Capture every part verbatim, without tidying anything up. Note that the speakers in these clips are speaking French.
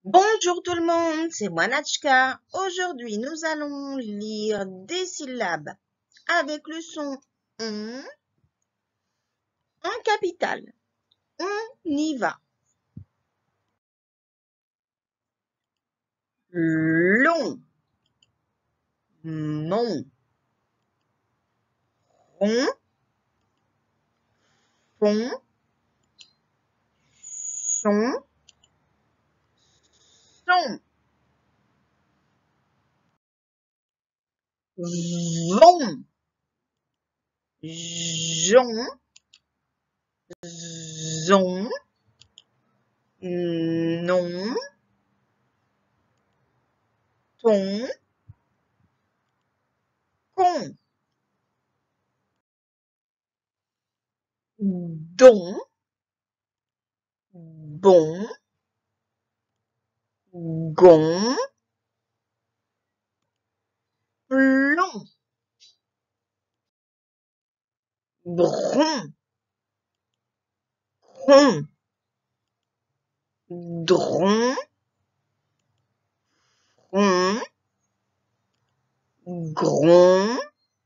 Bonjour tout le monde, c'est moi Natchka. Aujourd'hui, nous allons lire des syllabes avec le son on en capitale. On y va. Long, mon, rond, fond, son, son, vont, jon, zon, non, ton, con, don, bon, gon, plomb, bron, rond, dron, rond, gron,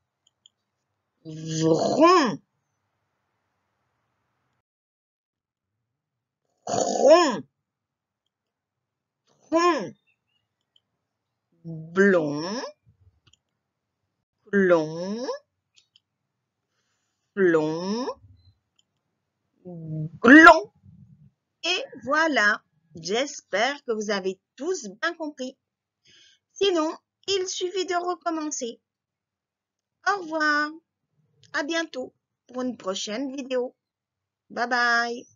vron, rond, rond, blond, plomb, plomb, glon. Et voilà, j'espère que vous avez tous bien compris. Sinon, il suffit de recommencer. Au revoir, à bientôt pour une prochaine vidéo. Bye bye.